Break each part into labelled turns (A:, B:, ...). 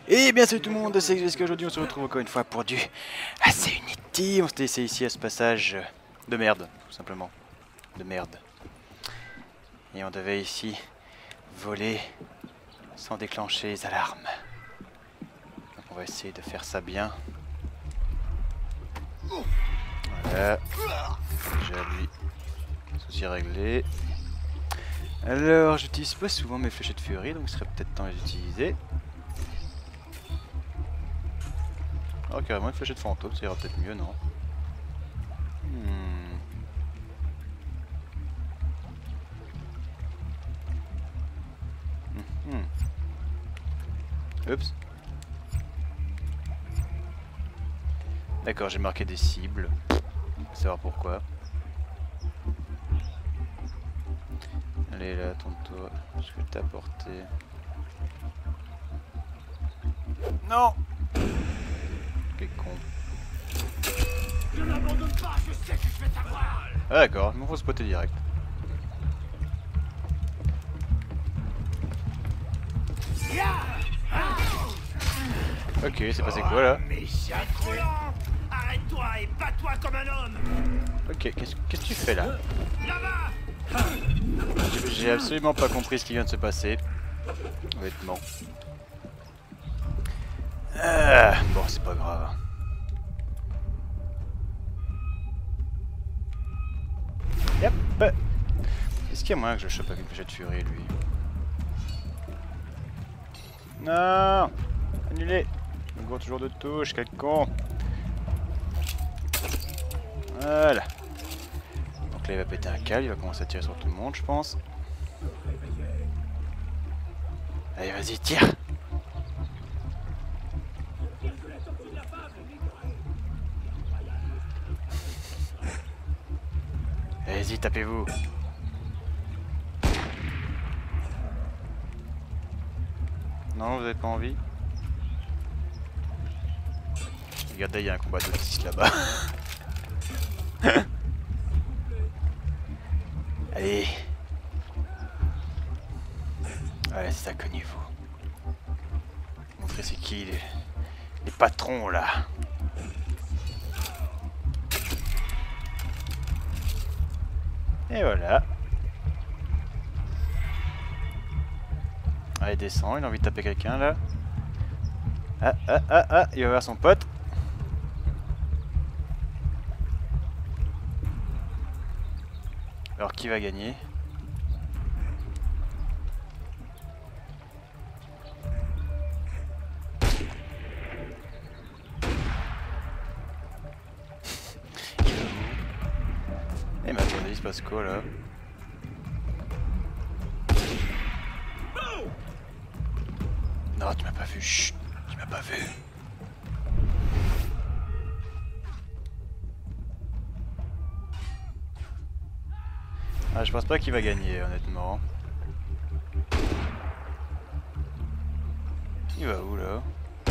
A: Et bien salut tout le monde, c'est Xvisque. Aujourd'hui on se retrouve encore une fois pour du AC Unity. On s'était essayé ici à ce passage de merde, tout simplement. De merde. Et on devait ici voler sans déclencher les alarmes. Donc on va essayer de faire ça bien. Voilà. Déjà lui, souci réglé. Alors j'utilise pas souvent mes fléchettes de furie, donc il serait peut-être temps de les utiliser. Oh carrément une fléchette fantôme, ça ira peut-être mieux, non? Oups. D'accord, j'ai marqué des cibles. On va savoir pourquoi. Allez là, tourne-toi. Je vais t'apporter. Non! Quel con.
B: Je n'abandonne pas, je sais que je vais t'avoir.
A: Ah d'accord, il m'en faut spotter direct. Ok, c'est passé quoi là?
B: Arrête-toi et bats-toi comme un homme.
A: Ok, qu'est-ce que tu fais là?
B: Là-bas.
A: J'ai absolument pas compris ce qui vient de se passer. Honnêtement. Bon, c'est pas grave. Yep. Est-ce qu'il y a moyen que je chope avec une fléchette de furie, lui? Non! Annulé! Le gros toujours de touche, quel con! Voilà. Donc là, il va péter un câble, il va commencer à tirer sur tout le monde, je pense. Allez, vas-y, tire! Allez-y, tapez-vous! Non, vous avez pas envie? Regardez, il y a un combat de 6 là-bas. Allez. Ouais, c'est ça, cognez-vous. Montrez c'est qui les patrons là. Et voilà. Allez, descend, il a envie de taper quelqu'un là. Ah, il va voir son pote. Alors qui va gagner? Eh mais attendez, il se passe quoi là? Non, tu m'as pas vu, chut, tu m'as pas vu. Ah, je pense pas qu'il va gagner, honnêtement. Il va où là?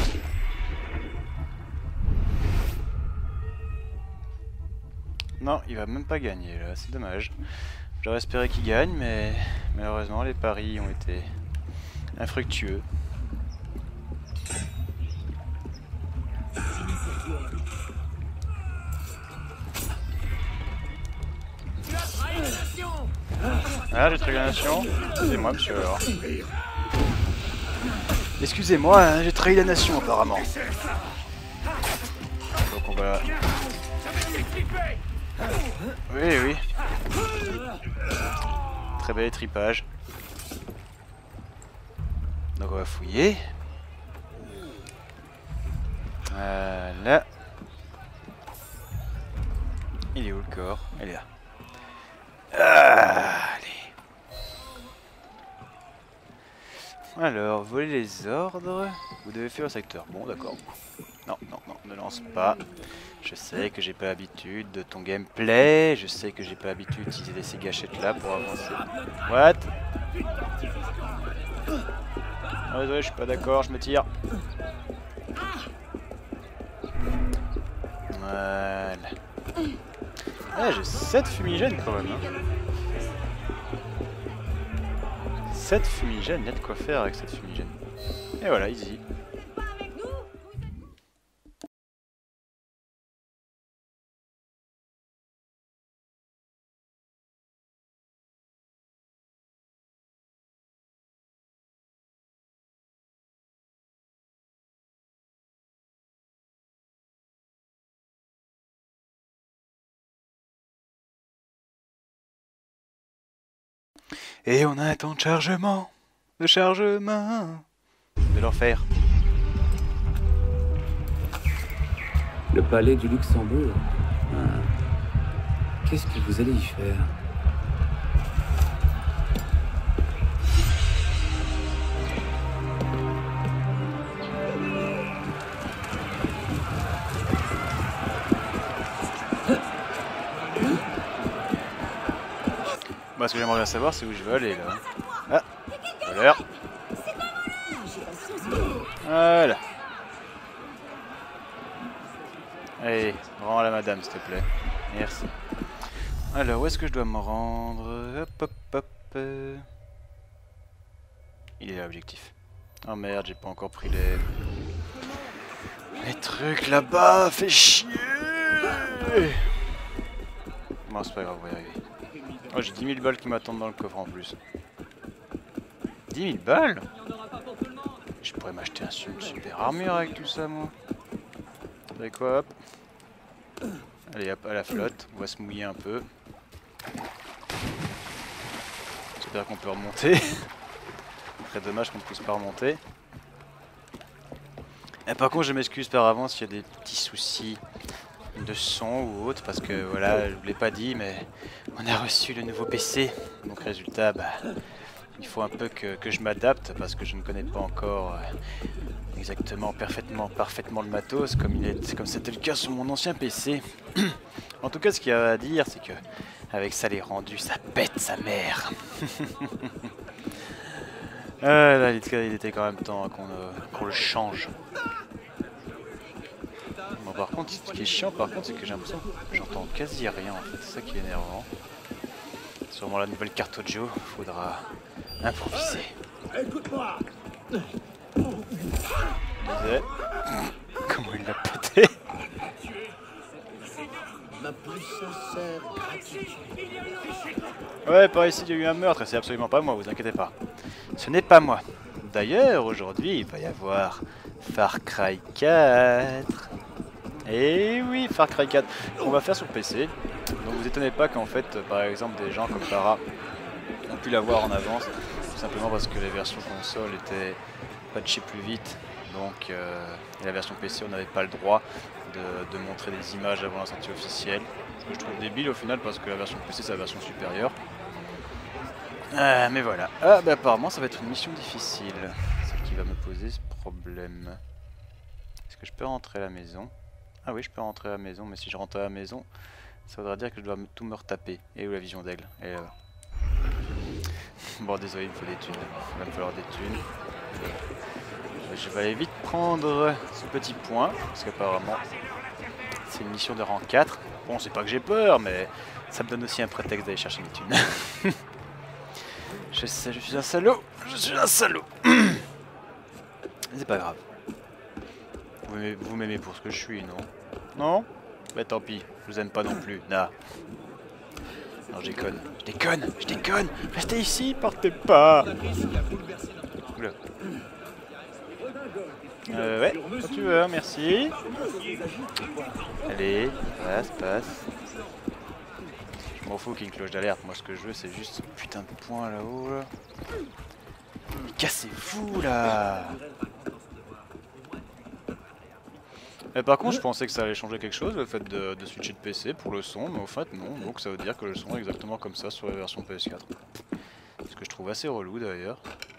A: Non, il va même pas gagner là, c'est dommage. J'aurais espéré qu'il gagne, mais malheureusement les paris ont été infructueux. Ah, j'ai trahi la nation. Excusez-moi, monsieur, alors. Excusez-moi, hein, j'ai trahi la nation, apparemment. Donc on va... Oui. Très bel étripage. Donc on va fouiller. Voilà. Il est où le corps? Il est là. Allez. Alors, voler les ordres. Vous devez faire un secteur. Bon, d'accord. Non, ne lance pas. Je sais que j'ai pas l'habitude de ton gameplay. Je sais que j'ai pas l'habitude d'utiliser ces gâchettes là pour avancer. What? Ah, désolé, je suis pas d'accord, je me tire. Voilà. Ah, j'ai 7 fumigènes quand même. Hein. 7 fumigènes, il y a de quoi faire avec cette fumigène. Et voilà, easy. Et on a un temps de chargement. De chargement. De l'enfer.
C: Le palais du Luxembourg. Ah. Qu'est-ce que vous allez y faire?
A: Bah, ce que j'aimerais bien savoir, c'est où je veux aller là. Ah, voleur. Voilà. Allez, rends la madame s'il te plaît. Merci. Alors, où est-ce que je dois me rendre? Hop, hop, hop. Il est là, objectif. Oh merde, j'ai pas encore pris les trucs là-bas, fait chier. Bon, c'est pas grave, on va y arriver. Oh, j'ai 10 000 balles qui m'attendent dans le coffre en plus. 10 000 balles? Je pourrais m'acheter une super armure avec tout ça, moi. Vous savez quoi, hop. Allez, hop, à la flotte. On va se mouiller un peu. J'espère qu'on peut remonter. Très dommage qu'on ne puisse pas remonter. Et par contre, je m'excuse par avance s'il y a des petits soucis de son ou autre, parce que voilà, je vous l'ai pas dit, mais on a reçu le nouveau PC. Donc résultat, bah, il faut un peu que je m'adapte, parce que je ne connais pas encore exactement, parfaitement le matos, comme c'était le cas sur mon ancien PC. En tout cas, ce qu'il y a à dire, c'est que avec ça, les rendus, ça pète sa mère. Là, il était quand même temps qu'on le change. Bon, par contre, ce qui est chiant, par contre, c'est que j'ai l'impression que j'entends quasi rien en fait. C'est ça qui est énervant. Sûrement la nouvelle carte audio, faudra improviser.
B: Écoute-moi.
A: Comment il l'a pété?
B: Ma plus sincère gratitude.
A: Ouais, par ici, il y a eu un meurtre et c'est absolument pas moi, vous inquiétez pas. Ce n'est pas moi. D'ailleurs, aujourd'hui, il va y avoir Far Cry 4. Et oui, Far Cry 4. On va faire sur PC. Donc vous étonnez pas qu'en fait, par exemple, des gens comme Tara ont pu l'avoir en avance. Tout simplement parce que les versions console étaient patchées plus vite. Donc, et la version PC, on n'avait pas le droit de montrer des images avant la sortie officielle. Ce que je trouve débile au final parce que la version PC, c'est la version supérieure. Mais voilà. Ah, bah apparemment, ça va être une mission difficile. Celle qui va me poser ce problème. Est-ce que je peux rentrer à la maison? Ah oui, je peux rentrer à la maison, mais si je rentre à la maison, ça voudrait dire que je dois tout me retaper. Et où la vision d'aigle? Elle est là-bas. Bon, désolé, il me faut des thunes. Il va me falloir des thunes. Je vais aller vite prendre ce petit point, parce qu'apparemment, c'est une mission de rang 4. Bon, c'est pas que j'ai peur, mais ça me donne aussi un prétexte d'aller chercher mes thunes. Je sais, je suis un salaud. Je suis un salaud. C'est pas grave. Vous m'aimez pour ce que je suis, non? Non? Bah tant pis, je vous aime pas non plus. Nah. Non, je déconne. Je déconne. Je déconne. Restez ici, partez pas. Oula. Ouais, quand tu veux, merci. Allez, passe. Je m'en fous qu'il y ait une cloche d'alerte. Moi, ce que je veux, c'est juste ce putain de point là-haut. Là. Cassez-vous là. Et par contre, je pensais que ça allait changer quelque chose, le fait de switcher de PC pour le son, mais au fait, non. Donc, ça veut dire que le son est exactement comme ça sur la version PS4. Ce que je trouve assez relou d'ailleurs.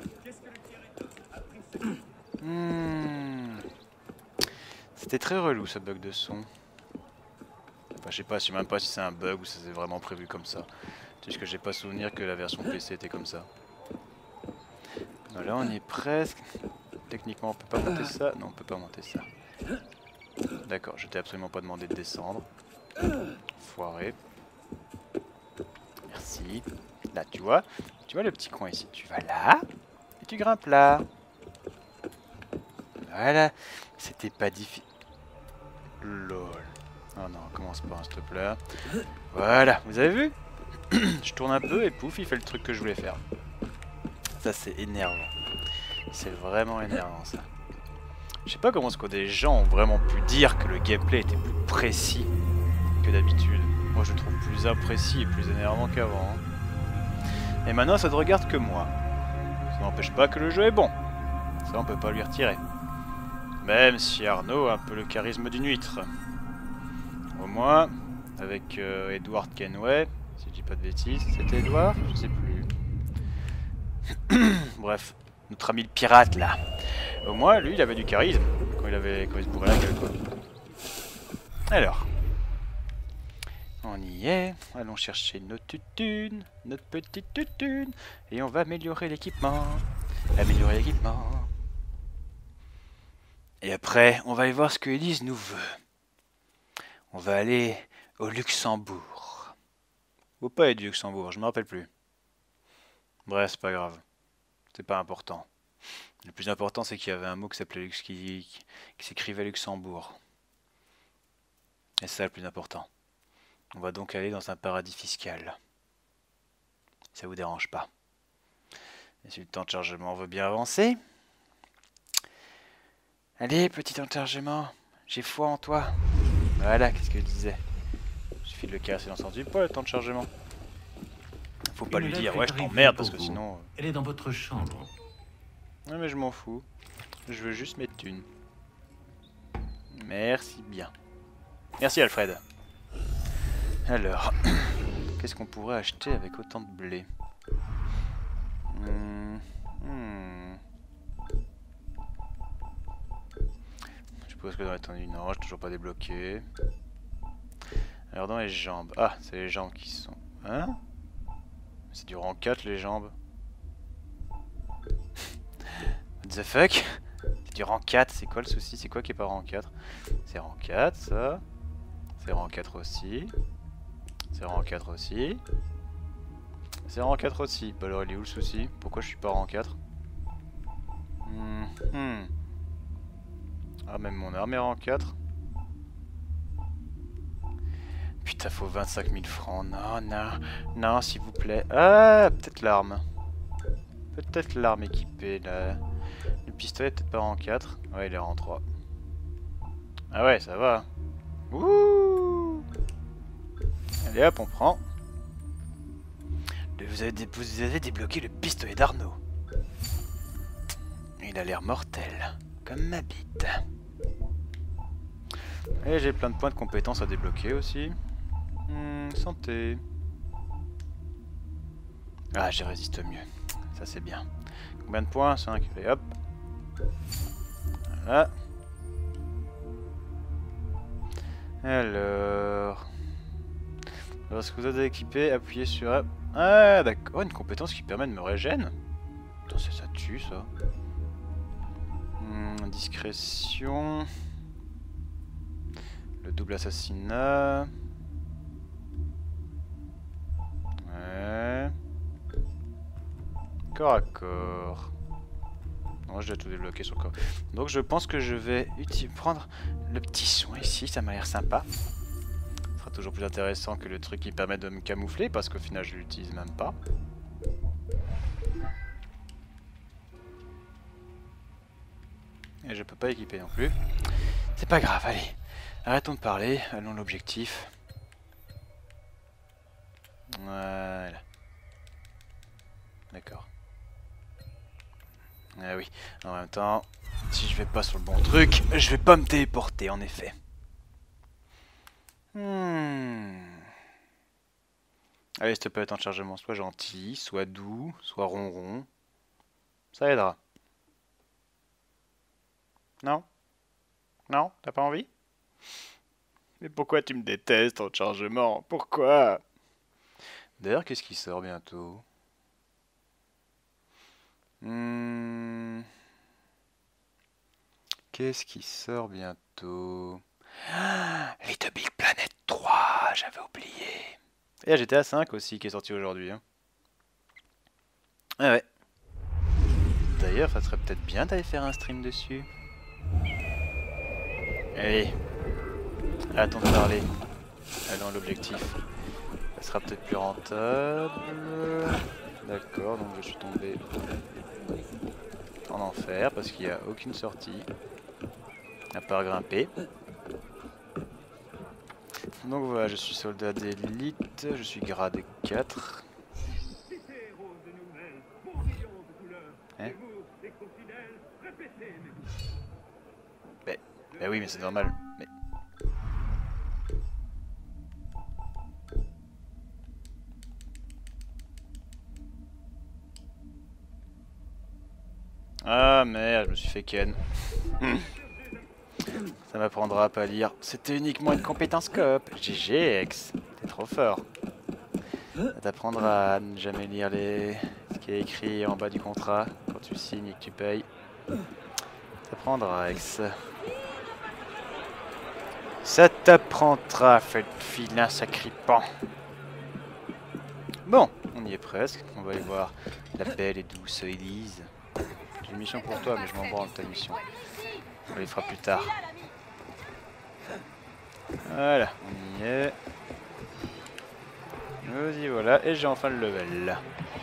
A: C'était très relou ce bug de son. Enfin, je sais même pas si c'est un bug ou si c'est vraiment prévu comme ça. C'est juste que j'ai pas souvenir que la version PC était comme ça. Voilà, on y est presque. Techniquement, on peut pas monter ça. Non, on peut pas monter ça. D'accord, je t'ai absolument pas demandé de descendre. Foiré. Merci. Là, tu vois le petit coin ici. Tu vas là et tu grimpes là. Voilà. C'était pas difficile. Lol. Oh non, commence pas, s'il te plaît. Voilà, vous avez vu? Je tourne un peu et pouf, il fait le truc que je voulais faire. Ça, c'est énervant. C'est vraiment énervant, ça. Je sais pas comment est-ce que des gens ont vraiment pu dire que le gameplay était plus précis que d'habitude. Moi, je le trouve plus imprécis et plus énervant qu'avant. Et maintenant ça ne regarde que moi. Ça n'empêche pas que le jeu est bon. Ça on peut pas lui retirer. Même si Arnaud a un peu le charisme d'une huître. Au moins, avec Edward Kenway, si je dis pas de bêtises, c'était Edward? Je sais plus. Bref, notre ami le pirate là. Au moins, lui il avait du charisme quand il se bourrait la gueule quoi. Alors, on y est. Allons chercher notre tutune, notre petite tutune, et on va améliorer l'équipement. Améliorer l'équipement. Et après, on va aller voir ce que Élise nous veut. On va aller au Luxembourg. Ou pas être du Luxembourg, je me rappelle plus. Bref, c'est pas grave. C'est pas important. Le plus important, c'est qu'il y avait un mot qui s'appelait qui s'écrivait Luxembourg. Et c'est ça le plus important. On va donc aller dans un paradis fiscal. Ça vous dérange pas. Et si le temps de chargement veut bien avancer. Allez, petit temps de chargement, j'ai foi en toi. Voilà, qu'est-ce que je disais. Il suffit de le caresser dans le sens du poil, le temps de chargement. Faut pas lui dire, ouais, je t'emmerde parce que sinon.
D: Elle est dans votre chambre.
A: Ouais, mais je m'en fous. Je veux juste mes thunes. Merci bien. Merci Alfred. Alors, qu'est-ce qu'on pourrait acheter avec autant de blé? Je suppose que dans l'étendue, non, j'ai toujours pas débloqué. Alors dans les jambes. Ah, c'est les jambes qui sont... Hein? C'est du rang 4 les jambes. What the fuck? C'est du rang 4, c'est quoi le souci? C'est quoi qui est pas rang 4? C'est rang 4 ça. C'est rang 4 aussi. C'est rang 4 aussi. C'est rang 4 aussi. Bah alors il est où le souci? Pourquoi je suis pas rang 4? Ah même mon arme est rang 4. Putain faut 25 000 francs. Non, non, non s'il vous plaît. Ah peut-être l'arme. Peut-être l'arme équipée là. Le pistolet peut-être pas rang 4. Ouais il est rang 3. Ah ouais ça va. Ouh. Allez hop on prend. Vous avez débloqué le pistolet d'Arnaud. Il a l'air mortel. Comme ma bite. Et j'ai plein de points de compétences à débloquer aussi. Santé. Ah, j'y résiste mieux. Ça, c'est bien. Combien de points? 5. Et hop. Voilà. Alors... Lorsque vous êtes équipé, appuyez sur... Ah, d'accord. Une compétence qui permet de me régénérer. Putain, ça tue, ça. Discrétion. Le double assassinat. Ouais. Corps à corps. Non, je dois tout débloquer sur le corps. Donc je pense que je vais prendre le petit soin ici, ça m'a l'air sympa. Ce sera toujours plus intéressant que le truc qui permet de me camoufler, parce qu'au final je l'utilise même pas. Et je peux pas équiper non plus. C'est pas grave, allez. Arrêtons de parler, allons à l'objectif. Voilà. D'accord. Ah oui, en même temps, si je vais pas sur le bon truc, je vais pas me téléporter en effet. Allez, s'il te plaît, temps de chargement, soit gentil, soit doux, soit ronron. Ça aidera. Non? Non? T'as pas envie? Mais pourquoi tu me détestes en chargement? Pourquoi? D'ailleurs, qu'est-ce qui sort bientôt? Qu'est-ce qui sort bientôt? Little Big Planet 3, j'avais oublié. Et il y a GTA 5 aussi qui est sorti aujourd'hui. Hein. Ah ouais. D'ailleurs, ça serait peut-être bien d'aller faire un stream dessus. Allez. Attends de parler. Allons à l'objectif. Ça sera peut-être plus rentable. D'accord, donc je suis tombé en enfer parce qu'il n'y a aucune sortie. À part grimper. Donc voilà, je suis soldat d'élite, je suis grade 4. Mais oui, mais c'est normal. Mais... Ah merde, je me suis fait ken. Ça m'apprendra à pas lire. C'était uniquement une compétence coop. GGX, t'es trop fort. Ça t'apprendra à ne jamais lire ce qui est écrit en bas du contrat quand tu signes et que tu payes. Ça t'apprendra, X. Ça t'apprendra, filin sacripant. Bon, on y est presque. On va aller voir la belle et douce Élise. J'ai une mission pour toi, mais je m'en branle ta mission. On les fera plus tard. Voilà, on y est. Nous y voilà, et j'ai enfin le level.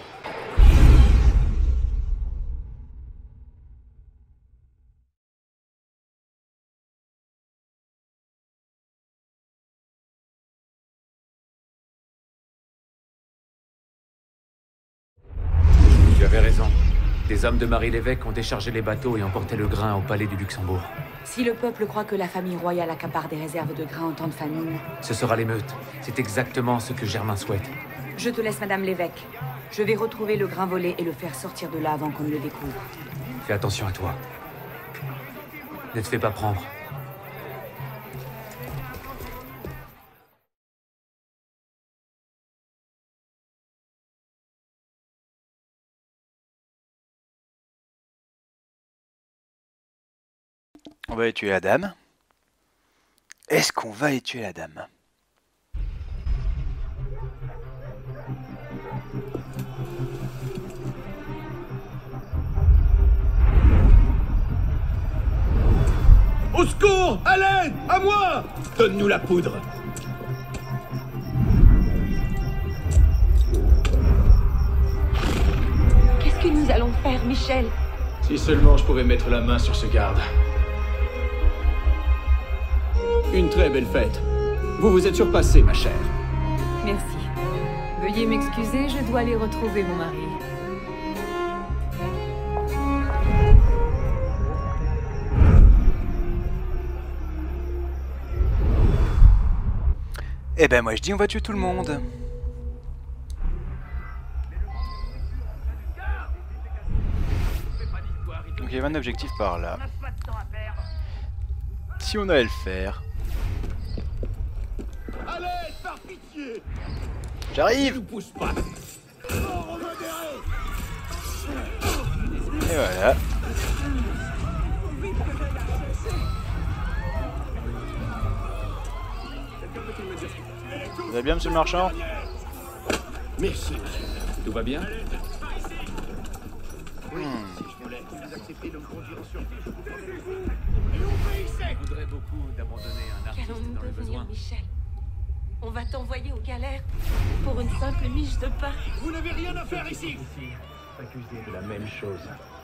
C: Tu avais raison. Des hommes de Marie l'évêque ont déchargé les bateaux et emporté le grain au palais du Luxembourg.
D: Si le peuple croit que la famille royale accapare des réserves de grain en temps de famine...
C: Ce sera l'émeute. C'est exactement ce que Germain souhaite.
D: Je te laisse, Madame l'évêque. Je vais retrouver le grain volé et le faire sortir de là avant qu'on ne le découvre.
C: Fais attention à toi. Ne te fais pas prendre.
A: On va aller tuer la dame. Est-ce qu'on va aller tuer la dame?
B: Au secours! À l'aide! À moi! Donne-nous la poudre!
D: Qu'est-ce que nous allons faire, Michel?
B: Si seulement je pouvais mettre la main sur ce garde. Une très belle fête. Vous vous êtes surpassée, ma chère.
D: Merci. Veuillez m'excuser, je dois aller retrouver mon mari.
A: Eh ben moi je dis on va tuer tout le monde. Donc il y avait un objectif par là. Si on allait le faire.
B: Allez, par pitié!
A: J'arrive!
B: Ne pousse pas!
A: Et voilà. Vous allez bien, monsieur le marchand?
B: Merci.
C: Tout va bien?
E: Je voudrais beaucoup d'abandonner un artiste
D: Qu'allons-nous
E: dans le
D: devenir,
E: besoin.
D: Michel? On va t'envoyer aux galères pour une simple miche de pain.
B: Vous n'avez rien à faire ici!
F: Accusé de la même chose.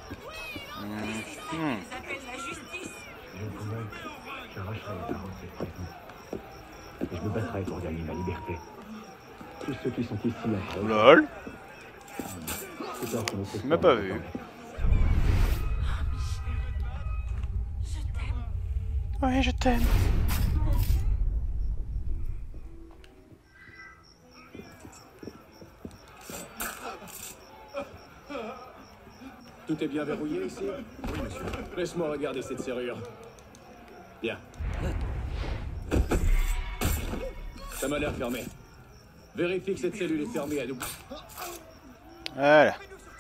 F: Je vous promets, j'arracherai les paroles de cette prison. Et je me battrai pour gagner ma liberté. Tous ceux qui sont ici à
A: Lol.
F: c'est tard que notre
A: Il m'a pas vu.
D: Je t'aime.
A: Ouais, je t'aime.
B: Tout est bien verrouillé ici? Oui, monsieur. Laisse-moi regarder cette serrure. Bien. Ça m'a l'air fermé. Vérifie que cette cellule est fermée à double.
A: Voilà.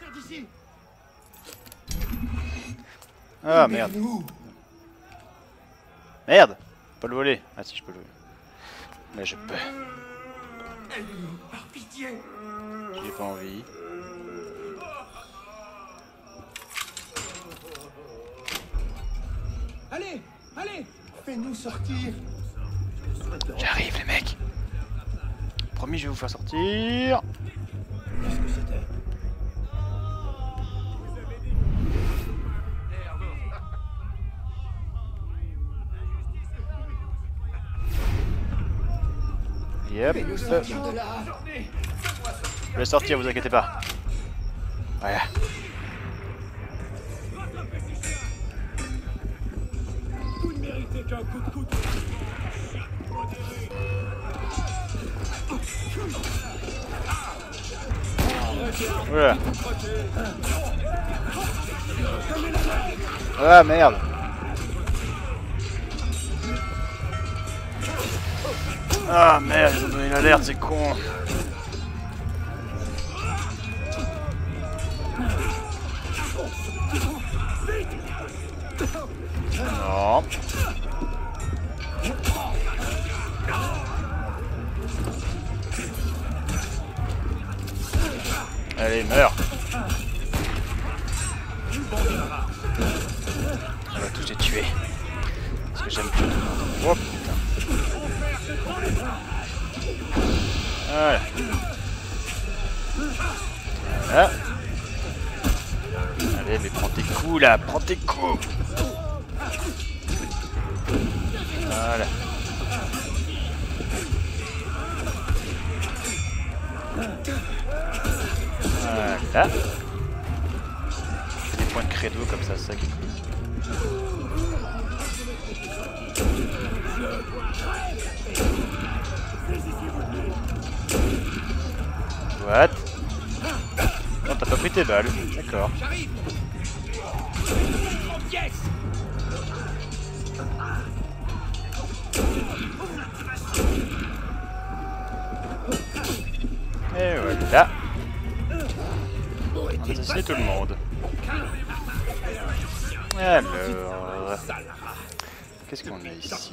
A: Ah merde. Merde. Pas le voler. Ah si, je peux le voler. Là je peux.
B: Par pitié!
A: J'ai pas envie.
B: Allez! Allez! Fais-nous sortir!
A: J'arrive les mecs. Promis, je vais vous faire sortir.
B: Qu'est-ce que c'était?
A: Yep.
B: Fais-nous sortir de là!
A: Je vais sortir, vous inquiétez pas. Voilà.
B: qu'un coup de couteau.
A: Ouais. Ah merde. Ah merde, ils ont donné l'alerte, c'est con. Non. Allez, meurs. On va tous les tuer. Parce que j'aime plus tout le monde. Oh putain. Voilà. Voilà. Allez, mais prends tes coups là, prends tes coups. Voilà. Voilà. Des points de credo comme ça, c'est ça qui est cool. What? Non, t'as pas pris tes balles. D'accord. Et voilà. On a assassiné tout le monde. Alors... Qu'est-ce qu'on a ici?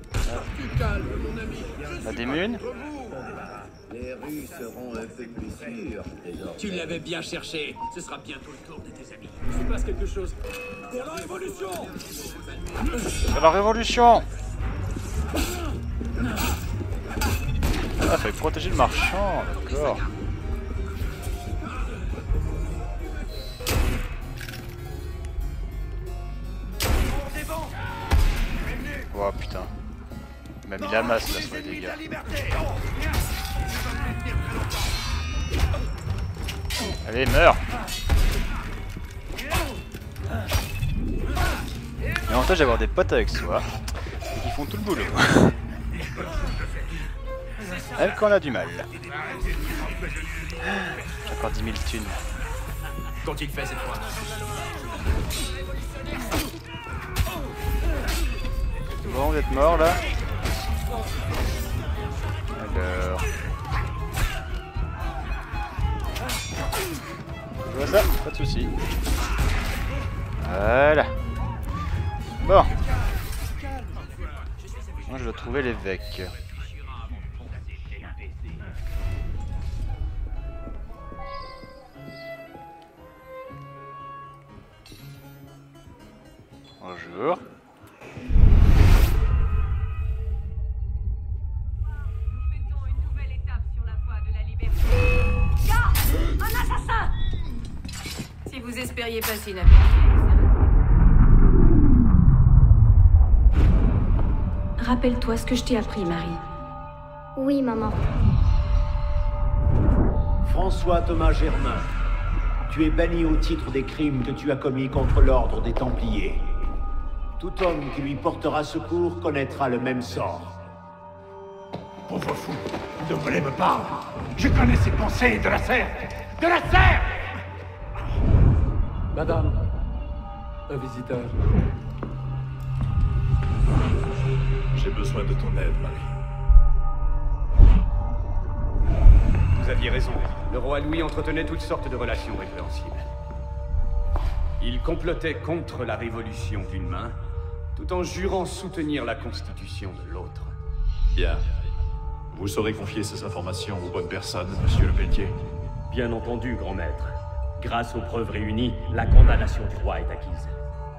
A: On a des munes?
G: Les rues seront un peu plus sûres.
E: Tu l'avais bien cherché. Ce sera bientôt le tour de tes amis.
B: Il se passe quelque chose. Pour la révolution!
A: C'est la révolution! Ah, fallait protéger le marchand, d'accord. Oh putain. Il m'a mis la masse là sur les dégâts. Allez, meurs! L'avantage d'avoir des potes avec soi, c'est qu'ils font tout le boulot. Même quand on a du mal. J'ai encore 10 000 thunes.
E: Qu'ont-ils fait cette fois?
A: Bon, vous êtes mort là. Alors... Je vois ça, pas de soucis. Voilà. Bon. Moi je dois trouver l'évêque. Bonjour.
D: Si vous espériez passer inaperçu. Rappelle-toi ce que je t'ai appris, Marie.
H: Oui, maman.
F: François Thomas Germain, tu es banni au titre des crimes que tu as commis contre l'ordre des Templiers. Tout homme qui lui portera secours connaîtra le même sort.
I: Pauvre fou, ne me l'aime pas. Je connais ses pensées de la serre. De la serre!
J: Madame, un visiteur.
I: J'ai besoin de ton aide, Marie.
K: Vous aviez raison. Le roi Louis entretenait toutes sortes de relations répréhensibles. Il complotait contre la révolution d'une main, tout en jurant soutenir la constitution de l'autre.
I: Bien. Vous saurez confier ces informations aux bonnes personnes, monsieur le Pelletier.
L: Bien entendu, grand maître. Grâce aux preuves réunies, la condamnation du roi est acquise.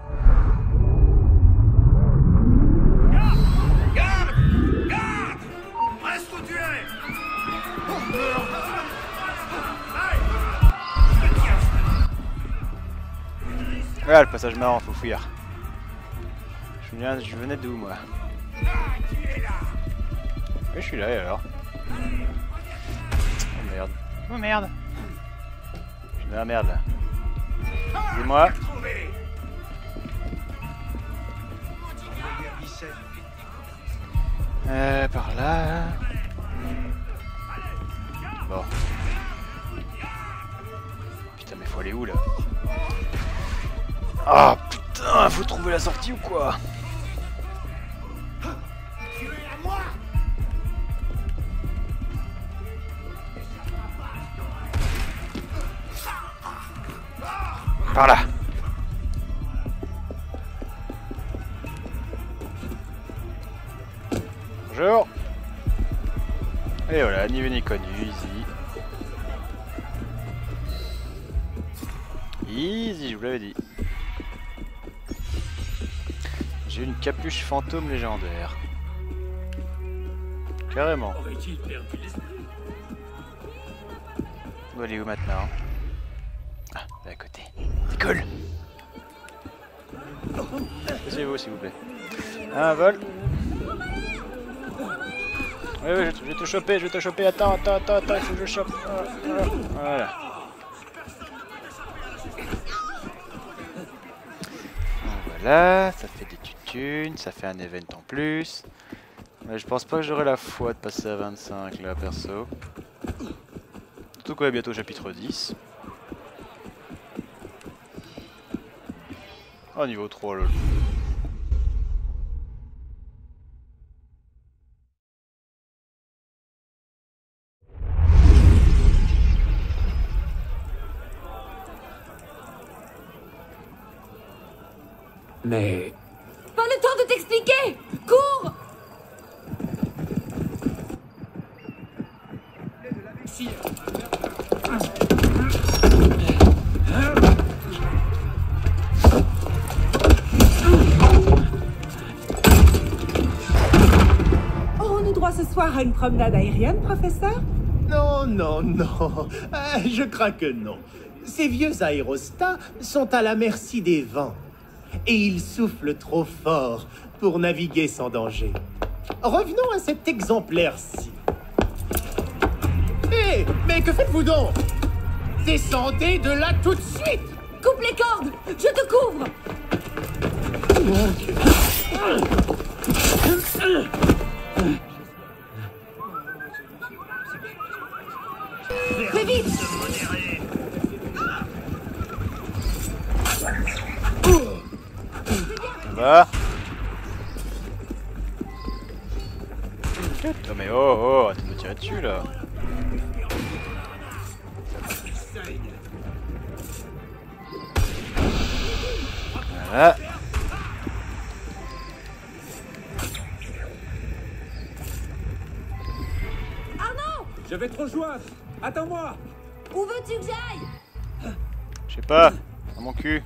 E: Garde! Garde! Reste où tu es!
A: Voilà le passage marrant, faut fuir. Je venais d'où moi? Oui, je suis là et alors? Oh merde. Oh merde! Je suis dans la merde là. Dis-moi. Par là. Bon. Putain, mais faut aller où là? Ah putain, faut trouver la sortie ou quoi? Par là. Bonjour. Et voilà, ni vu ni connu, easy. Easy, je vous l'avais dit. J'ai une capuche fantôme légendaire. Carrément. On doit aller où maintenant? Ah, là à côté. Cool. Asseyez-vous s'il vous plaît. Un vol. Oui, oui, je vais te choper, attends, il faut que je chope. Voilà. Voilà, ça fait des tutunes, ça fait un event en plus. Mais je pense pas que j'aurai la foi de passer à 25 là, perso. Surtout qu'on est bientôt au chapitre 10. Oh, niveau 3, lol.
C: Mais...
D: Pas le temps de t'expliquer! Cours!
M: Aurons-nous droit ce soir à une promenade aérienne, professeur?
F: Non, non, non. Je crains que non. Ces vieux aérostats sont à la merci des vents. Et ils soufflent trop fort pour naviguer sans danger. Revenons à cet exemplaire-ci. Hé, mais que faites-vous donc? Descendez de là tout de suite!
D: Coupe les cordes! Je te couvre! Fais vite!
A: Va. Oh mais oh, arrête de me tirer dessus là. Voilà.
M: Arnaud! Je vais te rejoindre. Attends-moi.
D: Où veux-tu que j'aille?
A: Je sais pas, dans mon cul.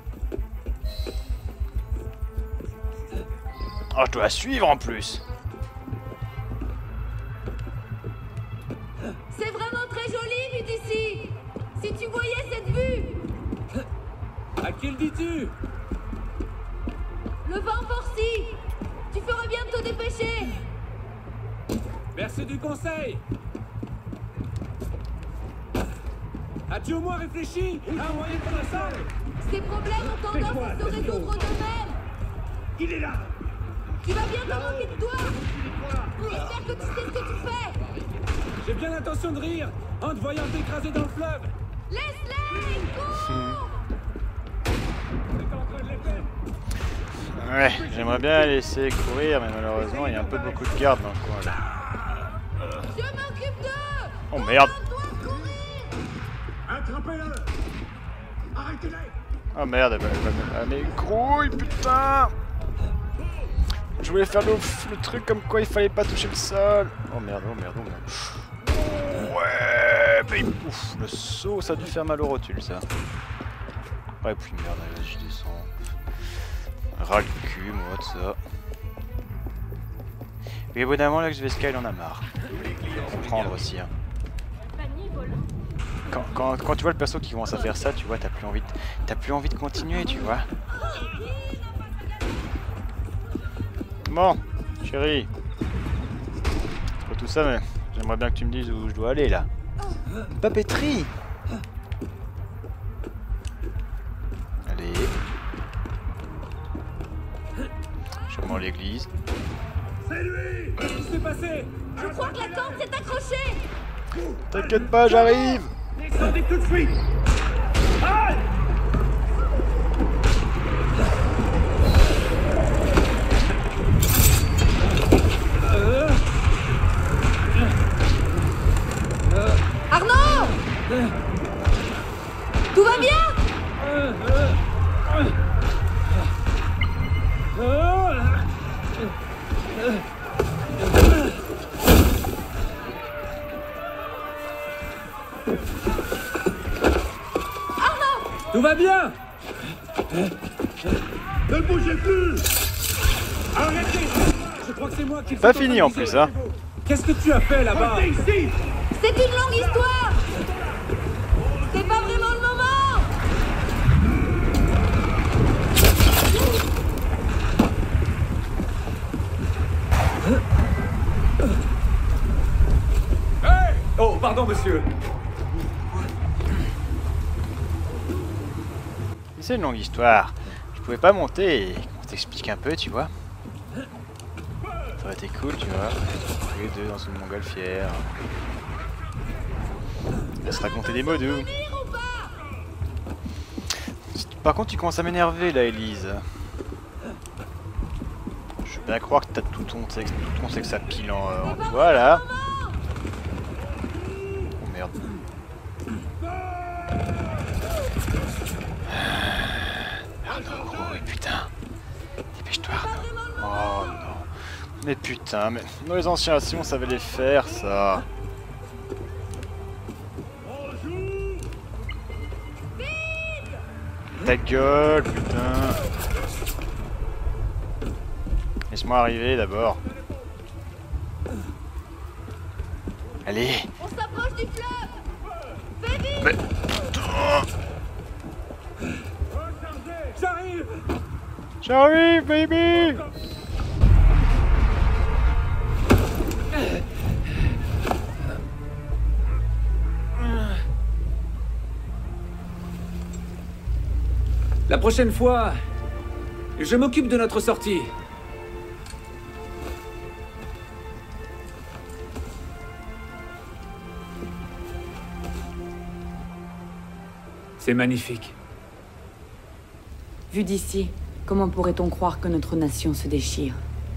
A: Oh, je dois la suivre en plus.
D: C'est vraiment très joli vu d'ici. Si tu voyais cette vue.
M: À qui le dis-tu?
D: Le vent forci. Tu ferais bien de te dépêcher.
M: Merci du conseil. As-tu au moins réfléchi à un moyen de faire ça?
D: Ces problèmes ont tendance à se résoudre d'eux-mêmes.
I: Il est là.
D: Tu vas bientôt manquer de toi. J'espère que tu sais ce que tu fais.
M: J'ai bien l'intention de rire en te voyant t'écraser dans le fleuve.
D: Laisse-les, cours.
A: Ouais, j'aimerais bien laisser courir, mais malheureusement il y a un peu beaucoup de gardes dans le coin là.
D: Je m'occupe d'eux.
A: Oh merde.
I: Attrapez-le. Arrêtez-les.
A: Oh merde, elle va me... mes grouilles, putain. Je voulais faire le truc comme quoi il fallait pas toucher le sol. Oh merde, oh merde, oh merde. Ouais, bah, ouf, le saut, ça a dû faire mal au rotule, ça. Ouais, puis merde, allez, je descends. Ras le cul, moi, de ça. Mais évidemment, là que je vais Sky, il en a marre. Faut prendre aussi, hein. Quand tu vois le perso qui commence à faire ça, tu vois, t'as plus envie de continuer, tu vois. Bon, chérie. C'est pas tout ça, mais j'aimerais bien que tu me dises où je dois aller, là. Papeterie. Allez. Sûrement l'église.
E: C'est lui!
M: Qu'est-ce qui s'est passé?
N: Je crois que la corde s'est accrochée!
A: T'inquiète pas, j'arrive!
E: Descendez tout de suite! Aïe!
N: Arnaud! Tout va bien?
M: Tout va bien?
E: Ne bougez plus!
M: Arrêtez! Je crois que c'est moi qui...
A: Pas fini en plus, hein.
M: Qu'est-ce que tu as fait là-bas?
E: Restez ici!
N: C'est une longue histoire! C'est pas vraiment le moment!
M: Hey! Oh, pardon, monsieur.
A: C'est une longue histoire. Je pouvais pas monter et qu'on t'explique un peu, tu vois. Ça aurait été cool, tu vois. Tous les deux dans une montgolfière. À se raconter des mots doux. Par contre, tu commences à m'énerver là, Elise. Je veux bien croire que t'as tout ton sexe à pile en... Voilà. Oh merde. Arnaud, oui putain. Dépêche-toi Arnaud. Oh non. Mais putain, mais dans les anciens si on savait les faire ça. Ta gueule, putain. Laisse-moi arriver d'abord. Allez.
N: On s'approche du fleuve! Fais vite!
A: Mais...
M: J'arrive!
A: J'arrive, baby!
C: La prochaine fois, je m'occupe de notre sortie. C'est magnifique.
D: Vu d'ici, comment pourrait-on croire que notre nation se déchire?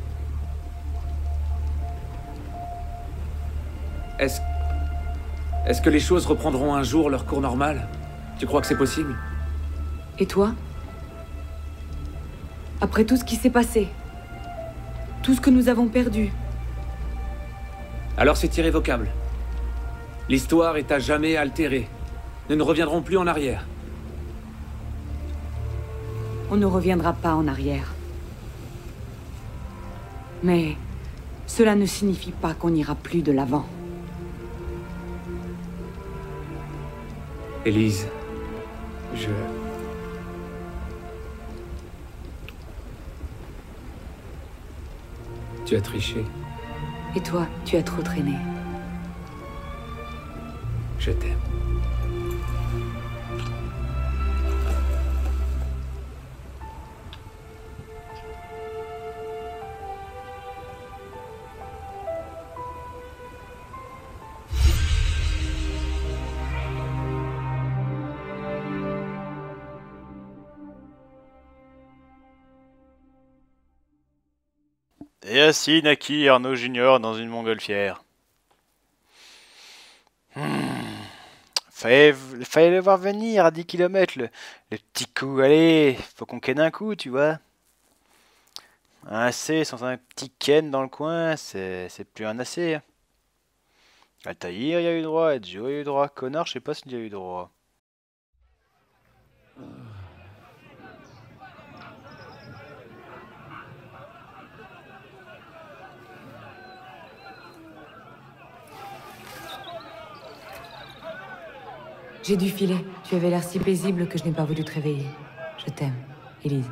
C: Est-ce que les choses reprendront un jour leur cours normal? Tu crois que c'est possible?
D: Et toi? Après tout ce qui s'est passé, tout ce que nous avons perdu.
C: Alors c'est irrévocable. L'histoire est à jamais altérée. Nous ne reviendrons plus en arrière.
D: On ne reviendra pas en arrière. Mais cela ne signifie pas qu'on n'ira plus de l'avant.
C: Élise, Tu as triché.
D: Et toi, tu as trop traîné.
C: Je t'aime.
A: Et assis Naki Arnaud Junior dans une montgolfière. Fallait le voir venir à 10 km, le petit coup. Allez, faut qu'on ken un coup, tu vois. Un AC sans un petit ken dans le coin, c'est plus un AC. Altaïr, il y a eu droit, Joe, il y a eu droit. Connard, je sais pas s'il y a eu droit.
D: J'ai dû filer. Tu avais l'air si paisible que je n'ai pas voulu te réveiller. Je t'aime, Élise.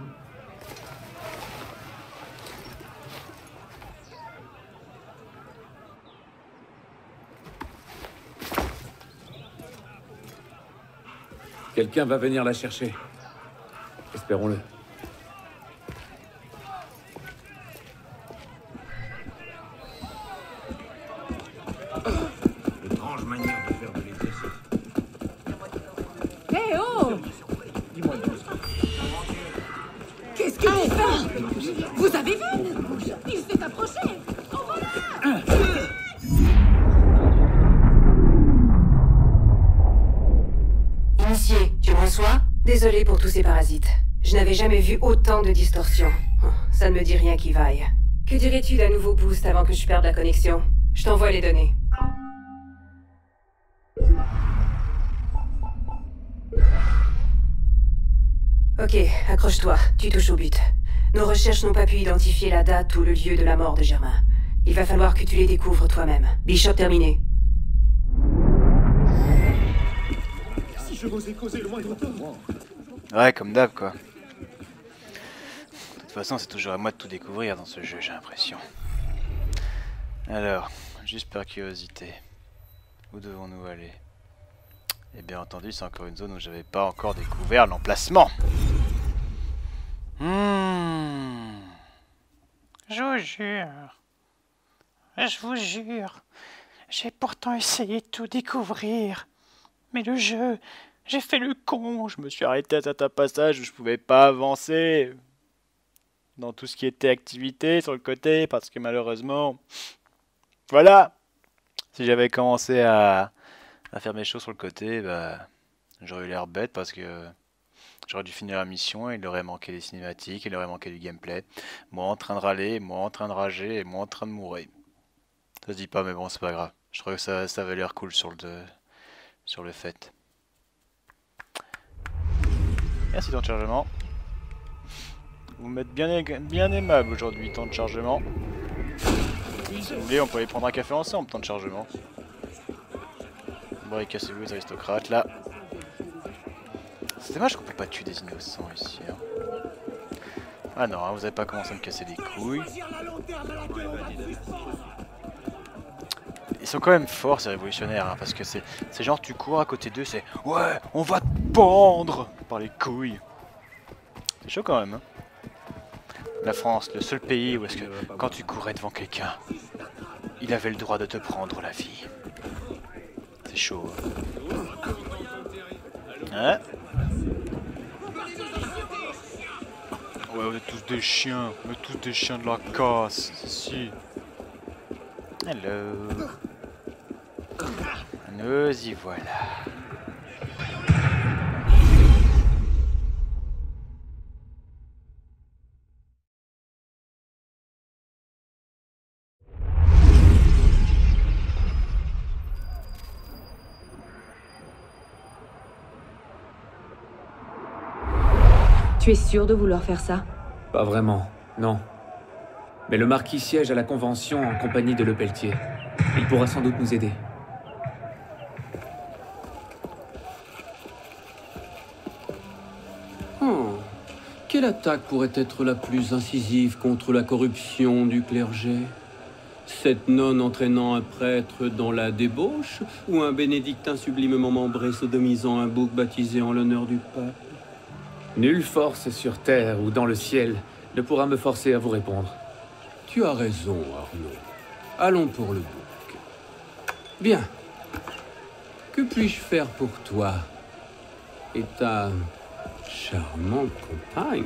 C: Quelqu'un va venir la chercher. Espérons-le.
N: Vous avez vu? Il s'est approché. En voilà.
D: Initié, tu me reçois? Désolé pour tous ces parasites. Je n'avais jamais vu autant de distorsions. Ça ne me dit rien qui vaille. Que dirais-tu d'un nouveau boost avant que je perde la connexion? Je t'envoie les données. Ok, accroche-toi, tu touches au but. Nos recherches n'ont pas pu identifier la date ou le lieu de la mort de Germain. Il va falloir que tu les découvres toi-même. Bishop terminé.
B: Si je vous ai causé le moindre tort.
A: Ouais, comme d'hab, quoi. De toute façon, c'est toujours à moi de tout découvrir dans ce jeu, j'ai l'impression. Alors, juste par curiosité, où devons-nous aller? Et bien entendu, c'est encore une zone où j'avais pas encore découvert l'emplacement.
O: Je vous jure, j'ai pourtant essayé de tout découvrir. Mais le jeu, j'ai fait le con.
A: Je me suis arrêté à certains passages où je pouvais pas avancer dans tout ce qui était activité sur le côté, parce que malheureusement, voilà, si j'avais commencé à faire mes choses sur le côté, bah, j'aurais eu l'air bête parce que j'aurais dû finir la mission et il aurait manqué des cinématiques, il aurait manqué du gameplay. Moi en train de râler, moi en train de rager et moi en train de mourir. Ça se dit pas, mais bon, c'est pas grave. Je trouve que ça avait l'air cool sur le fait. Merci temps de chargement. Vous m'êtes bien aimable aujourd'hui, temps de chargement. Si vous voulez, on peut aller prendre un café ensemble, temps de chargement. Bon, et cassez-vous les aristocrates là. C'est dommage qu'on peut pas tuer des innocents ici. Hein. Ah non, hein, vous avez pas commencé à me casser les couilles. Ils sont quand même forts ces révolutionnaires, hein, parce que c'est genre tu cours à côté d'eux, c'est ouais, on va te pendre par les couilles. C'est chaud quand même. Hein. La France, le seul pays où est-ce que quand tu courais devant quelqu'un, il avait le droit de te prendre la vie. C'est chaud. Hein? Ouais, vous êtes tous des chiens. Vous êtes tous des chiens de la casse. Si. Hello. Nous y voilà.
D: Tu es sûr de vouloir faire ça?
C: Pas vraiment, non. Mais le marquis siège à la Convention en compagnie de Lepelletier. Il pourra sans doute nous aider.
P: Quelle attaque pourrait être la plus incisive contre la corruption du clergé? Cette nonne entraînant un prêtre dans la débauche, ou un bénédictin sublimement membré sodomisant un bouc baptisé en l'honneur du pape?
C: Nulle force sur terre ou dans le ciel ne pourra me forcer à vous répondre.
P: Tu as raison, Arnaud. Allons pour le bouc. Bien. Que puis-je faire pour toi et ta charmante compagne?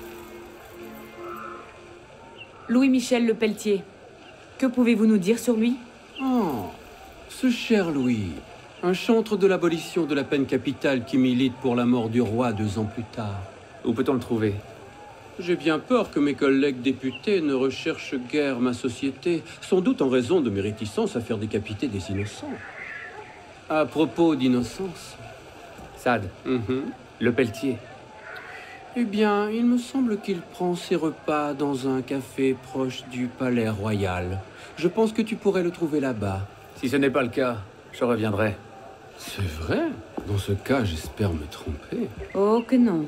D: Louis-Michel Lepelletier. Que pouvez-vous nous dire sur lui?
P: Oh, ce cher Louis, un chantre de l'abolition de la peine capitale qui milite pour la mort du roi 2 ans plus tard.
C: Où peut-on le trouver?
P: J'ai bien peur que mes collègues députés ne recherchent guère ma société, sans doute en raison de mes réticences à faire décapiter des innocents. À propos d'innocence...
C: Sade, Lepelletier.
P: Eh bien, il me semble qu'il prend ses repas dans un café proche du Palais Royal. Je pense que tu pourrais le trouver là-bas.
C: Si ce n'est pas le cas, je reviendrai.
P: C'est vrai? Dans ce cas, j'espère me tromper.
D: Oh que non.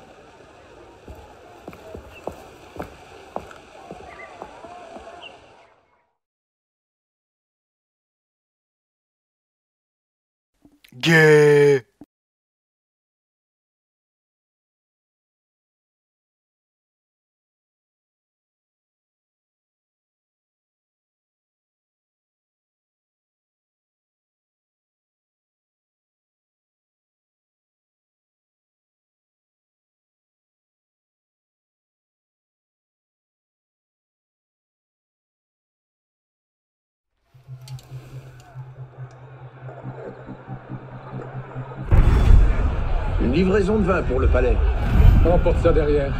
A: Gay.
B: Une livraison de vin pour le palais.
J: On porte ça derrière.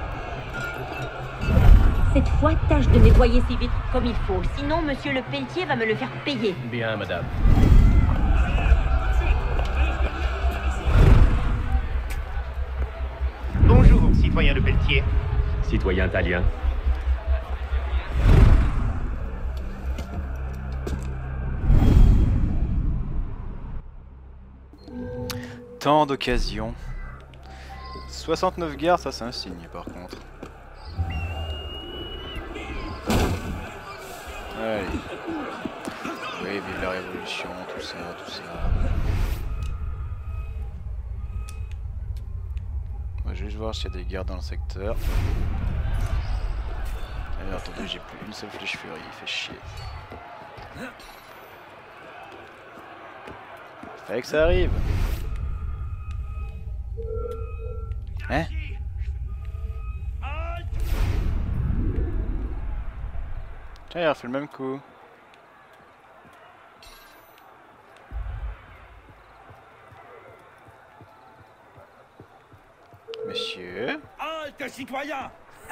Q: Cette fois, tâche de nettoyer ces vitres comme il faut. Sinon, monsieur le Pelletier va me le faire payer.
L: Bien, madame.
R: Bonjour, citoyen de Pelletier.
L: Citoyen italien.
A: Tant d'occasions. 69 gardes, ça c'est un signe par contre. Allez. Oui, vive la révolution, tout ça, tout ça. On va juste voir s'il y a des gardes dans le secteur. Alors attendez, j'ai plus une seule flèche furie, il fait chier. Fallait que ça arrive. Hein? Tiens, il a fait le même coup. Monsieur?
E: Halte, citoyen!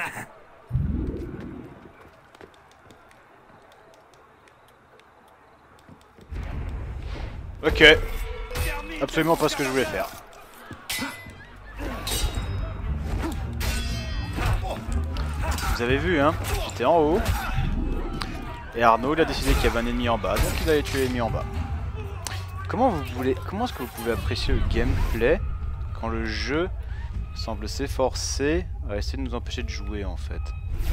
A: Ok. Absolument pas ce que je voulais faire. Vous avez vu, hein? J'étais en haut. Et Arnaud, il a décidé qu'il y avait un ennemi en bas, donc il allait tuer l'ennemi en bas. Comment est-ce que vous pouvez apprécier le gameplay quand le jeu semble s'efforcer à essayer de nous empêcher de jouer en fait?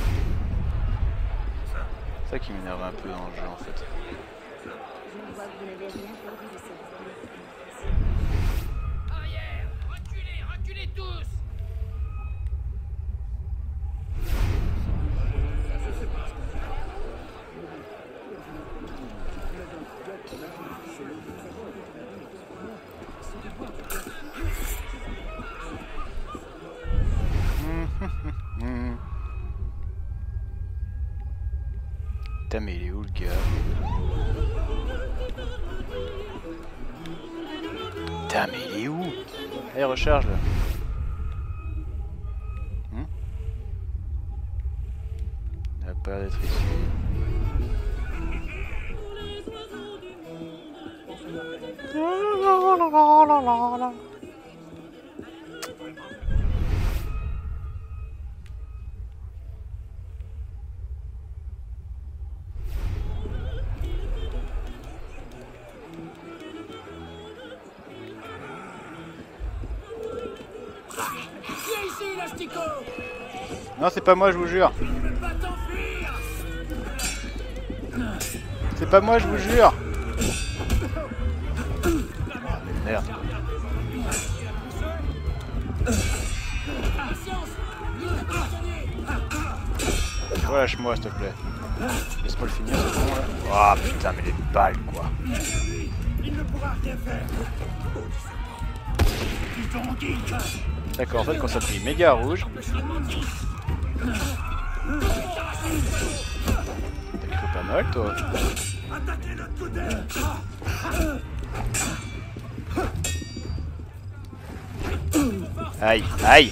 A: C'est ça qui m'énerve un peu dans le jeu en fait.
E: Arrière! Reculez! Reculez tous!
A: Putain mais il est où le gars? Putain mais il est où? Allez recharge là. Il n'a pas d'être ici.
E: Viens ici, Lastico!
A: Non c'est pas moi je vous jure. C'est pas moi je vous jure. Oh, mais merde. Relâche-moi s'il te plaît. Laisse-moi le finir c'est bon là. Oh putain mais les balles quoi.
E: Il ne pourra rien faire.
A: D'accord, en fait quand ça brille méga rouge. T'as cru pas mal toi. Aïe, aïe.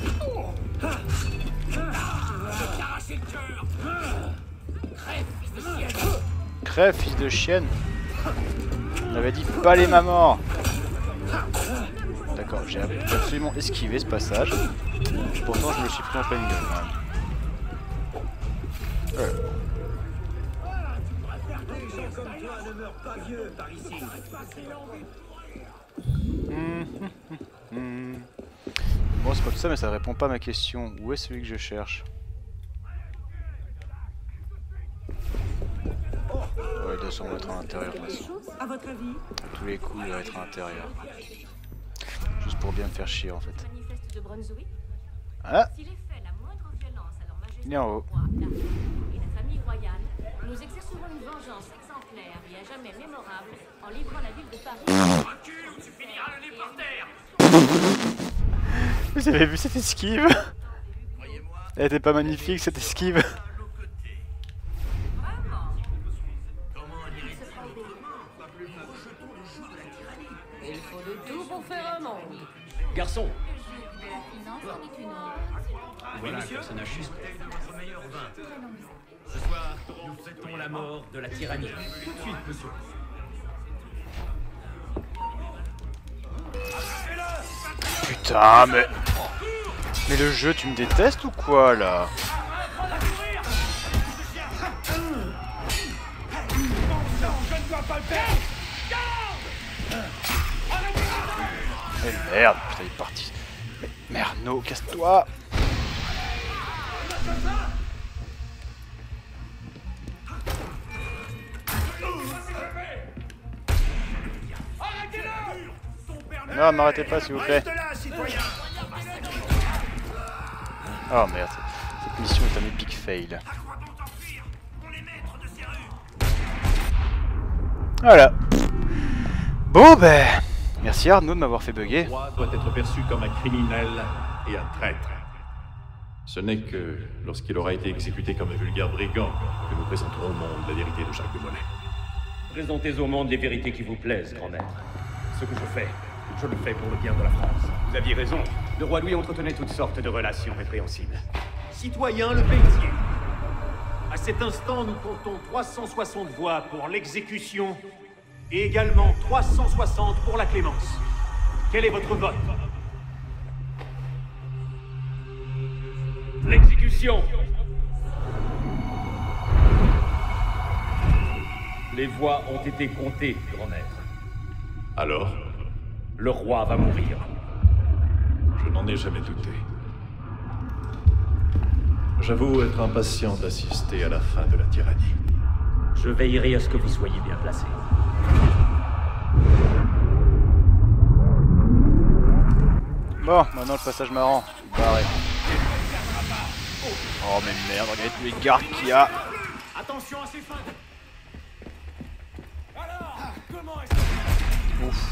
A: Crève fils de chienne. On avait dit pas les mamans. D'accord, j'ai absolument esquivé ce passage. Pourtant je me suis pris en pleine gueule quand même. Bon c'est pas tout ça mais ça répond pas à ma question. Où est celui que je cherche? Ouais, il doit sûrement être à l'intérieur de toute façon.
N: À votre avis?
A: À tous les coups il doit être à l'intérieur. Juste pour bien me faire chier en fait. Ah, il est en haut.
Q: Et la famille royale, nous exercerons une vengeance exemplaire et à jamais mémorable en livrant la ville de Paris.
E: Recule ou tu finiras le nez par terre!
A: Vous avez vu cette esquive? Elle était pas magnifique cette esquive.
Q: Il faut de tout pour faire un monde.
L: Garçon.
C: Voilà un personnage suspect. Notre meilleur vin. Ce soir, nous fêtons la mort de la tyrannie. Tout de suite, monsieur.
A: Putain, mais... Mais le jeu, tu me détestes ou quoi, là? Eh merde, putain, il est parti. Mais Arnaud, casse-toi. Non, m'arrêtez pas s'il vous plaît. Oh merde, cette mission est un épique fail. Voilà. Bon ben, merci Arnaud de m'avoir fait bugger.
I: Le roi doit être perçu comme un criminel et un traître. Ce n'est que lorsqu'il aura été exécuté comme un vulgaire brigand que nous présenterons au monde la vérité de Jacques de Molay.
L: Présentez au monde les vérités qui vous plaisent, grand maître. Ce que je le fais pour le bien de la France.
K: Vous aviez raison. Le roi Louis entretenait toutes sortes de relations répréhensibles.
R: Citoyen Le Pelletier, à cet instant, nous comptons 360 voix pour l'exécution et également 360 pour la clémence. Quel est votre vote?
L: L'exécution. Les voix ont été comptées, grand maître.
I: Alors?
L: Le roi va mourir.
I: Je n'en ai jamais douté. J'avoue être impatient d'assister à la fin de la tyrannie.
L: Je veillerai à ce que vous soyez bien placé.
A: Bon, maintenant le passage marrant. Barré. Oh mais merde, regardez tous les gardes qu'il y a.
R: Attention à ces fins.
A: Ouf.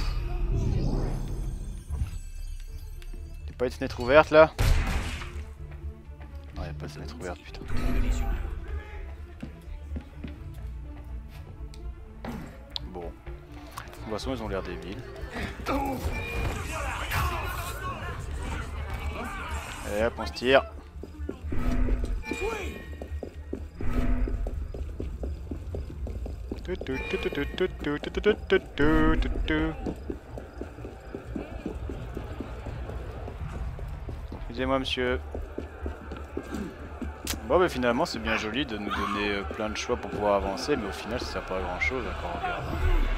A: Y'a pas une fenêtre ouverte là? Non, y'a pas de fenêtre ouverte, putain. Bon. De toute façon, ils ont l'air débiles. Et hop, on se tire. Excusez-moi monsieur. Bon bah finalement c'est bien joli de nous donner plein de choix pour pouvoir avancer, mais au final ça sert pas à grand chose quand on regarde.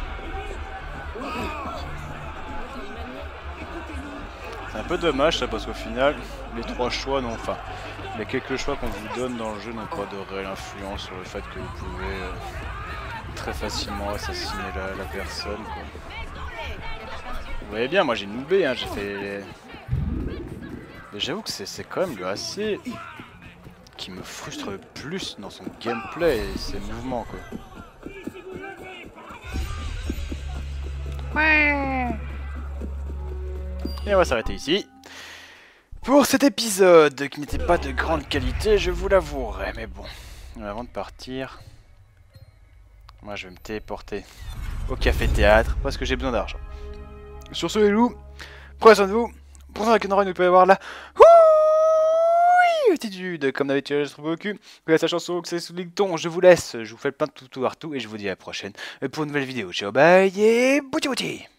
A: C'est un peu dommage ça parce qu'au final les trois choix n'ont enfin les quelques choix qu'on vous donne dans le jeu n'ont pas de réelle influence sur le fait que vous pouvez très facilement assassiner la personne quoi. Vous voyez bien, moi j'ai noobé, hein, j'ai fait... Mais j'avoue que c'est quand même le AC qui me frustre le plus dans son gameplay et ses mouvements quoi. Ouais. Et on va s'arrêter ici. Pour cet épisode qui n'était pas de grande qualité, je vous l'avouerai, mais bon. Avant de partir, moi je vais me téléporter au café-théâtre parce que j'ai besoin d'argent. Sur ce les loups, prenez soin de vous. Pour ça que nous pouvez avoir la attitude, comme d'habitude, je trouve au cul. Que la chanson que c'est sous le ton, je vous laisse, je vous fais plein de tout partout et je vous dis à la prochaine pour une nouvelle vidéo. Ciao, bye et bouti bouti.